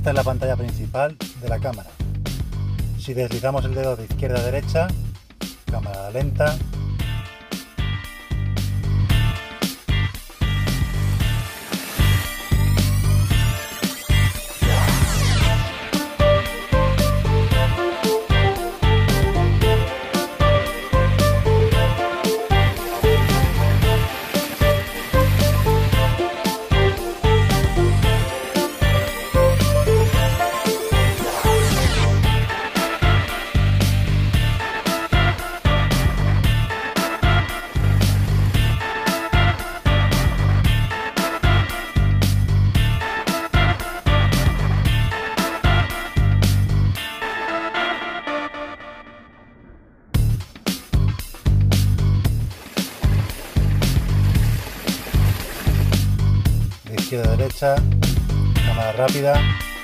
Esta es la pantalla principal de la cámara. Si deslizamos el dedo de izquierda a derecha, cámara lenta. De izquierda a derecha, cámara rápida.